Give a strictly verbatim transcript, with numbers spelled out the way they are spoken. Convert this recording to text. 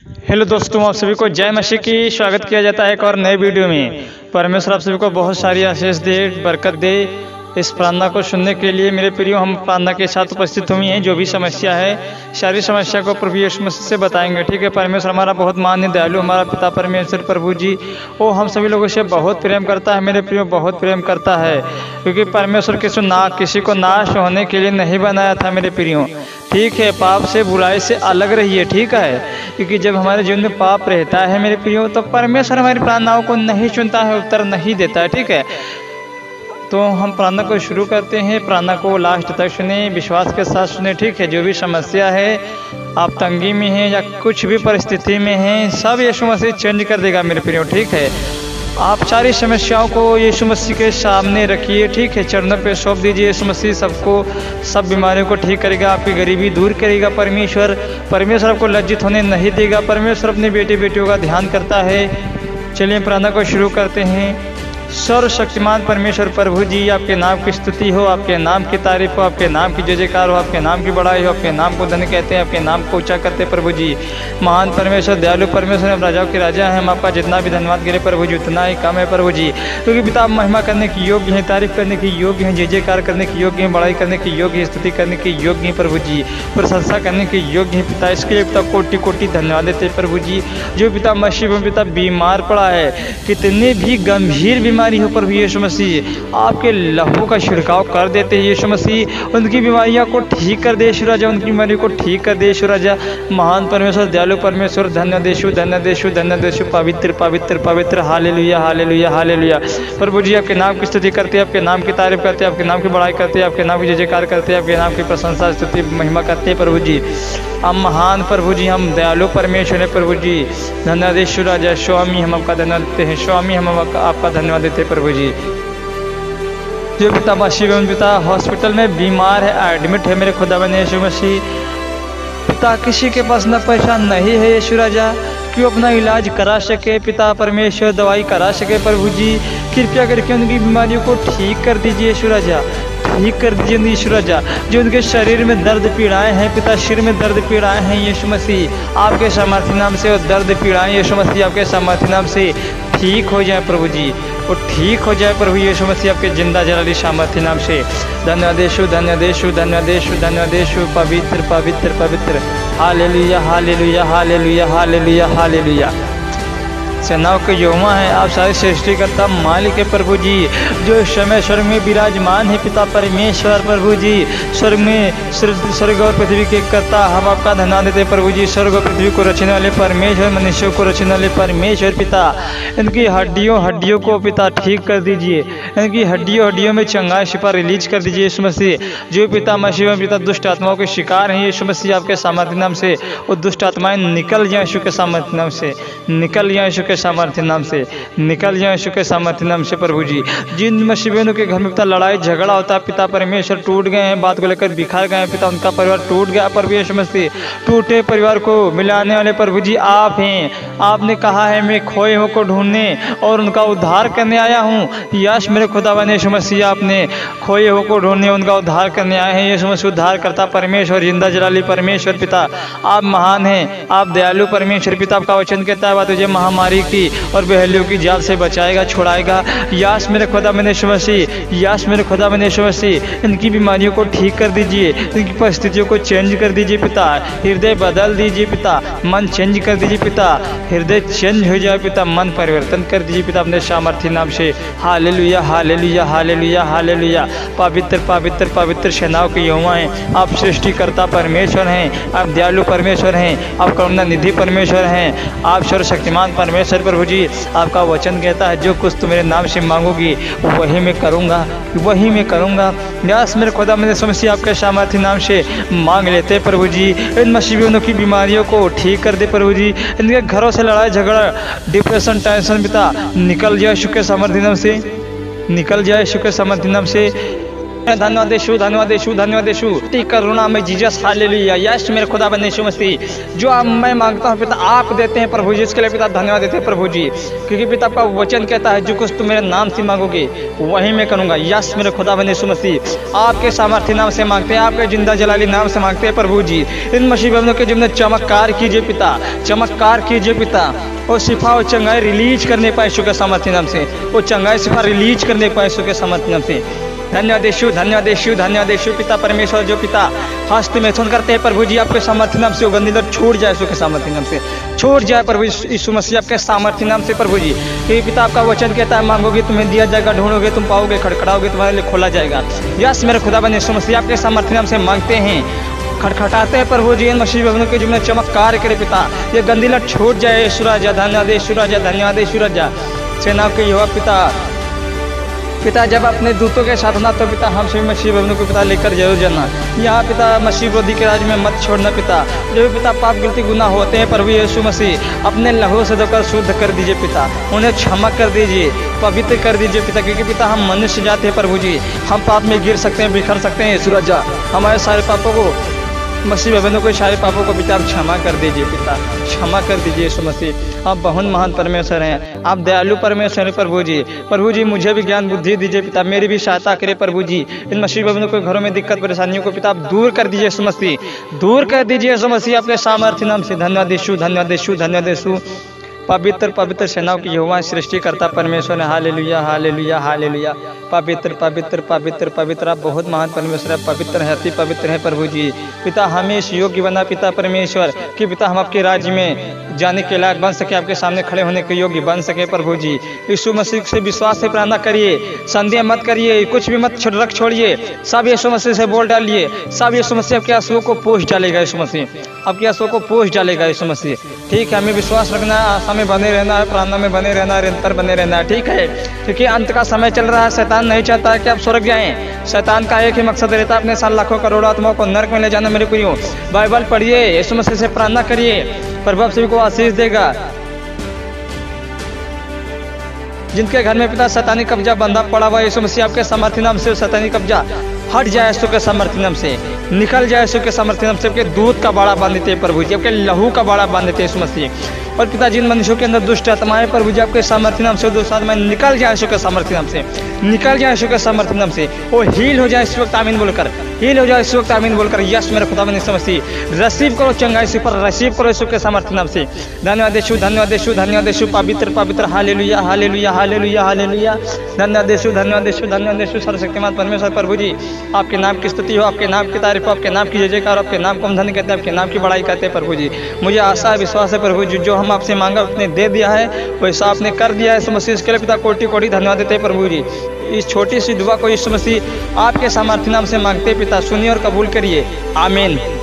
Hello दोस्तों, आप सभी को जय मसीह की स्वागत किया जाता है एक और नए वीडियो में। परमेश्वर आप सभी को बहुत सारी आशीष दे, बरकत दे। इस प्रार्थना को सुनने के लिए मेरे प्रियो, हम प्रार्थना के साथ उपस्थित हुए हैं। जो भी समस्या है, सारी समस्या को प्रभु यीशु मसीह से बताएंगे। ठीक है। परमेश्वर हमारा बहुत मान्य दयालु, हमारा पिता परमेश्वर प्रभु जी, वो हम सभी लोगों से बहुत प्रेम करता है। मेरे प्रियो, बहुत प्रेम करता है, क्योंकि परमेश्वर किसी ना किसी को नाश होने के लिए नहीं बनाया था मेरे प्रियो। ठीक है। पाप से, बुराई से अलग रहिए। ठीक है। क्योंकि जब हमारे जीवन में पाप रहता है मेरे प्रियो, तो परमेश्वर हमारी प्रार्थनाओं को नहीं सुनता है, उत्तर नहीं देता है। ठीक है। तो हम प्रार्थना को शुरू करते हैं। प्रार्थना को लास्ट तक सुने, विश्वास के साथ सुने। ठीक है। जो भी समस्या है, आप तंगी में हैं या कुछ भी परिस्थिति में हैं, सब यीशु मसीह चेंज कर देगा मेरे प्रियो। ठीक है। आप सारी समस्याओं को यीशु मसीह के सामने रखिए। ठीक है। चरणों पे सौंप दीजिए। यीशु मसीह सबको, सब बीमारियों को ठीक करेगा, आपकी गरीबी दूर करेगा। परमेश्वर परमेश्वर आपको लज्जित होने नहीं देगा। परमेश्वर अपने बेटे बेटियों का ध्यान करता है। चलिए प्रार्थना को शुरू करते हैं। सर्वशक्तिमान परमेश्वर प्रभु जी, आपके नाम की स्तुति हो, आपके नाम की तारीफ हो, आपके नाम की जय जयकार हो, आपके नाम की बड़ाई हो, आपके नाम को धन्य कहते हैं, आपके नाम को ऊंचा करते हैं प्रभु जी। महान परमेश्वर, दयालु परमेश्वर, हम राजाओं के राजा हैं। हम आपका जितना भी धन्यवाद करें प्रभु जी, उतना ही कम है प्रभु जी। क्योंकि पिता, आप महिमा करने की योग्य हैं, तारीफ करने की योग्य हैं, जय जयकार करने की योग्य हैं, बड़ाई करने की योग्य है, स्तुति करने की योग्य हैं प्रभु जी, प्रशंसा करने की योग्य है पिता। इसके लिए पिता कोटि कोटि धन्यवाद देते हैं प्रभु जी। जो पिता मसीह में पिता बीमार पड़ा है, कितनी भी गंभीर बीमारी हो प्रभु यीशु मसीह, आपके लहू का छिड़काव कर देते हैं यीशु मसीह। उनकी बीमारियों को ठीक कर दे यीशु राजा, उनकी बीमारी को ठीक कर दे यीशु राजा। महान परमेश्वर, दयालु परमेश्वर, धन्य देशु धन्य देशु धन्य देशु, पवित्र पवित्र पवित्र, हालेलुया हालेलुया हालेलुया। प्रभु जी, आपके नाम की स्तुति करते हैं, आपके नाम की तारीफ करते हैं, आपके नाम की बड़ाई करते हैं, आपके नाम की जय जयकार करते हैं, आपके नाम की प्रशंसा स्तुति महिमा करते हैं प्रभु जी। हम महान प्रभु जी, हम दयालु परमेश्वर है प्रभु जी। धन्य देशु राजा, स्वामी हम आपका धन्यवाद देते हैं, स्वामी हम आपका धन्यवाद देते हैं प्रभु जी। जो पिता मसीह पिता हॉस्पिटल में बीमार है, एडमिट है मेरे खुदा बने यीशु मसीह पिता, किसी के पास न पैसा नहीं है यीशु राजा कि वो अपना इलाज करा सके पिता परमेश्वर, दवाई करा सके प्रभु जी। कृपया करके उनकी बीमारियों को ठीक कर दीजिए यीशु राजा, ठीक कर दीजिए यीशु राजा। जो उनके शरीर में दर्द पीड़ाएं हैं पिता, सिर में दर्द पीड़ाएं हैं यीशु मसीह, आपके सामर्थ्य नाम से वो दर्द पीड़ाएं यीशु मसीह, आपके सामर्थ्य नाम से ठीक हो जाए प्रभु जी, वो ठीक हो जाए प्रभु यीशु मसीह, आपके जिंदा जलाली सामर्थ्य नाम से। धन्य देशु धन्य देशु धन्य देशु धन्य देशु, पवित्र पवित्र पवित्र, hallelujah hallelujah hallelujah hallelujah hallelujah. सेनाओं के यहोवा है, आप सारे सृष्टिकर्ता मालिक है प्रभु जी, जो इस समय स्वर्ग में विराजमान है पिता परमेश्वर प्रभु जी। स्वर्ग में स्वर्ग और पृथ्वी के कर्ता, हम आपका धन्यवाद देते हैं प्रभु जी। स्वर्ग और पृथ्वी को रचने वाले परमेश्वर, मनुष्यों को रचने वाले परमेश्वर पिता, इनकी हड्डियों हड्डियों को पिता ठीक कर दीजिए, इनकी हड्डियों हड्डियों में चंगाई शिफा रिलीज कर दीजिए यीशु मसीह। जो पिता मसीह पिता दुष्ट आत्माओं के शिकार हैं यीशु मसीह, आपके सामर्थ्य नाम से वो दुष्ट आत्माएं निकल जाए यीशु के सामर्थ्य नाम से, निकल जाए यीशु के सामर्थ्य नाम से, निकल जाए यीशु के सामर्थ्य नाम से प्रभु जी। जिन मसीबियों के घर में पिता लड़ाई झगड़ा होता है पिता परमेश्वर, टूट गए हैं, बात को लेकर बिखर गए हैं पिता, उनका परिवार टूट गया प्रभु यीशु मसीह। टूटे परिवार को मिलाने वाले प्रभु जी आप हैं। आपने कहा है, मैं खोए हुए को ढूंढने और उनका उद्धार करने आया हूँ। यश मेरे खुदावन यीशु मसीह, आपने खोए हुए को ढूंढने, उनका उद्धार करने आए हैं यीशु मसीह। उद्धार करता परमेश्वर, जिंदा जलाली परमेश्वर पिता, आप महान हैं, आप दयालु परमेश्वर पिता। आपका वचन कहता है, बात तुझे महामारी की और बहलियों की जाल से बचाएगा, छुड़ाएगा। यास मेरे खुदा में यीशु मसीह, यास मेरे खुदा में यीशु मसीह, इनकी बीमारियों को ठीक कर दीजिए, इनकी परिस्थितियों को चेंज कर दीजिए पिता, हृदय बदल दीजिए पिता, मन चेंज कर दीजिए पिता, हृदय चेंज हो जाए पिता, मन परिवर्तन कर दीजिए पिता अपने सामर्थ्य नाम से। Hallelujah hallelujah hallelujah hallelujah. पवित्र पवित्र पवित्र सेनाओं के यहोवा हैं, आप सृष्टिकर्ता परमेश्वर हैं, आप दयालु परमेश्वर हैं, आप करुणा निधि परमेश्वर हैं, आप सर्वशक्तिमान परमेश्वर प्रभु जी। आपका वचन कहता है, जो कुछ तुम मेरे नाम से मांगोगी वही मैं करूँगा, वही मैं करूँगा। यास मेरे खुदा मेरे समस्या आपके सामर्थ्य नाम से मांग लेते प्रभु जी। इन मसीबियों की बीमारियों को ठीक कर दे प्रभु जी। इनके घरों से लड़ाई झगड़ा, डिप्रेशन, टेंशन पिता निकल जाए यीशु के सामर्थ्य नाम से, निकल जाए यीशु के सामर्थ्य नाम से। धन्यवाद यीशु, धन्यवाद यीशु, धन्यवाद यीशु। करुणा में जीसस, हालेलुया। यस मेरे खुदा बंदे यीशु मसीह, जो आप मैं मांगता हूँ पिता आप देते हैं प्रभु जी, इसके लिए पिता धन्यवाद देते हैं प्रभु जी, क्योंकि पिता आपका वचन कहता है जो कुछ तुम मेरे नाम से मांगोगे वही मैं करूँगा। यस मेरे खुदा बंदे यीशु मसीह, आपके सामर्थ्य नाम से मांगते हैं, आपके जिंदा जलाली नाम से मांगते हैं प्रभु जी। इन मसीह बंदों के जिम्मे चमत्कार कीजिए पिता, चमत्कार कीजिए पिता, और शिफा और चंगाई रिलीज करने पाए यीशु के सामर्थ्य नाम से, वो चंगाई शिफा रिलीज करने पाए यीशु के सामर्थ्य नाम से। धन्यवाद यीशु, धन्यवाद यीशु, धन्यवाद यीशु। पिता परमेश्वर जो पिता हस्त में सुन करते हैं प्रभु जी, आपके सामर्थ्य नाम से वो गंदी लत छूट जाए यीशु के सामर्थ्य नाम से, छूट जाए प्रभु यीशु मसीह आपके सामर्थ्य नाम से प्रभु जी। क्योंकि पिता आपका वचन कहता है मांगोगे तुम्हें दिया जाएगा, ढूंढोगे तुम पाओगे, खड़खड़ाओगे तुम्हारे लिए खोला जाएगा। यस मेरे खुदा बंदे यीशु मसीह, आपके सामर्थ्य नाम से मांगते हैं, खटखटाते हैं प्रभु जी। इन मसीह बहनों के जिम्मे चमत्कार करे पिता, ये गंदी लत छूट जाए यीशु राजा। धन्यवाद यीशु राजा, धन्यवाद यीशु राजा। सेनाओं के यहोवा पिता, पिता जब अपने दूतों के साथ ना तो पिता हम सभी मसीह बहनों को पिता लेकर जरूर जाना यहाँ पिता, मसीह विरोधी के राज में मत छोड़ना पिता। जो भी पिता पाप गलती गुनाह होते हैं प्रभु यीशु मसीह अपने लहू से धोकर शुद्ध कर दीजिए पिता, उन्हें क्षमा कर दीजिए, पवित्र कर दीजिए पिता, क्योंकि पिता हम मनुष्य जाते हैं प्रभु जी, हम पाप में गिर सकते हैं, बिखर सकते हैं यीशु राजा। हमारे सारे पापों को मसीह बहनों को सारे पापों को पिता आप क्षमा कर दीजिए पिता, क्षमा कर दीजिए यीशु मसीह। आप बहुत महान परमेश्वर हैं, आप दयालु परमेश्वर हैं प्रभु जी। प्रभु जी मुझे भी ज्ञान बुद्धि दीजिए पिता, मेरी भी सहायता करे प्रभु जी। इन मसीह बहनों को घरों में दिक्कत परेशानियों को पिता आप दूर कर दीजिए यीशु मसीह, दूर कर दीजिए यीशु मसीह आपके सामर्थ्य नाम से। धन्यवाद यीशु, धन्यवाद यीशु, धन्यवाद यीशु। पवित्र पवित्र सेनाओं की यहोवा सृष्टिकर्ता परमेश्वर है, हालेलुया हालेलुया हालेलुया। पवित्र पवित्र पवित्र पवित्र आप बहुत महान परमेश्वर है, पवित्र है, अति पवित्र है प्रभु जी। पिता हमें इस योग्य बना पिता परमेश्वर कि पिता हम आपके राज्य में जाने के लायक बन सके, आपके सामने खड़े होने के योग्य बन सके प्रभु जी। यीशु मसीह से विश्वास से प्रार्थना करिए, संदेह मत करिए, कुछ भी मत रख छोड़िए, सब यीशु मसीह से बोल डालिए, सब यीशु मसीह आपके आंसुओं को पोंछ डालेगा यीशु मसीह, आपके आंसुओं को पोंछ डालेगा यीशु मसीह। ठीक है, हमें विश्वास रखना है, आशा में बने रहना है, प्रार्थना में बने रहना है, निरंतर बने रहना है, ठीक है, क्योंकि अंत का समय चल रहा है। शैतान नहीं चाहता है कि आप स्वर्ग जाएं, शैतान का एक ही मकसद रहता है अपने साथ लाखों करोड़ों आत्माओं को नरक में ले जाना। मेरे प्रियो बाइबल पढ़िए, यीशु मसीह से प्रार्थना करिए, प्रभु आप सभी को आशीष देगा। जिनके घर में पिता शैतानी कब्जा बंधा पड़ा हुआ यीशु मसीह आपके सामर्थ्य नाम से शैतानी कब्जा हट जाए यीशु के सामर्थ्य नाम से, निकल जाए यीशु के सामर्थ्य नाम से। आपके दूध का बाड़ा बांध देते हैं प्रभु जी, आपके लहू का बाड़ा बांध देते हैं यीशु मसीह। और पिता जिन मनुष्यों के अंदर दुष्ट आत्माएं प्रभु जी आपके सामर्थ्य नाम से दुष्ट आत्माएं निकल जाए यीशु के सामर्थ्य नाम से, निकल जाए यीशु के सामर्थ्य नाम से, वो हील हो जाए इस वक्त आमीन बोलकर, हील हो जाए इस वक्त आमीन बोलकर। यस मेरे खुदा यीशु मसीह रिसीव करो चंगाई से पर रिसीव करो यीशु के सामर्थ्य नाम से। धन्यवाद यीशु, धन्यवाद यीशु, धन्यवाद यीशु। पवित्र पवित्र हालेलुया हालेलुया हालेलुया हालेलुया। धन्यवाद यीशु, धन्यवाद यीशु, धन्यवाद यीशु। सर्वशक्तिमान परमेश्वर प्रभु जी आपके नाम की स्तुति हो, आपके नाम की तारीफ हो, आपके नाम की जय जयकार, आपके नाम को हम धन्य कहते हैं, आपके नाम की बड़ाई करते हैं प्रभु जी। मुझे आशा विश्वास है प्रभु जी जो हम आपसे मांगा उतने दे दिया है, वैसा आपने कर दिया है यीशु मसीह। इसके लिए पिता कोटि कोटि धन्यवाद देते हैं प्रभु जी। इस छोटी सी दुआ को यीशु मसीह आपके सामर्थ्य नाम से मांगते पिता, सुनिए और कबूल करिए, आमीन।